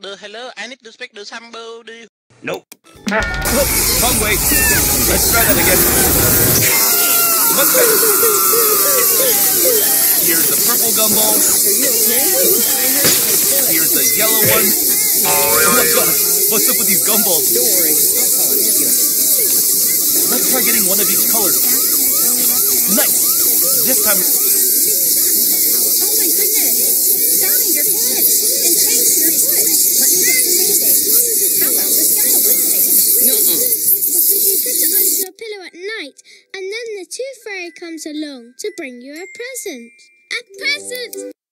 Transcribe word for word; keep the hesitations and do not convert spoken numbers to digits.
the hello. I need to speak to somebody. Nope. Look, wrong way. Let's try that again. Much better. Here's the purple gumball. Here's the yellow one. Oh my god, what's up with these gumballs? Don't worry, I'll call an ambulance. Let's try getting one of each color. Nice. This time. Oh my goodness! Darling, your head! And change your foot! Let me get some band-aids. How about the sky one, please? Nuh-uh. Because you put it onto your pillow at night, and then the tooth fairy comes along to bring you a present. A present!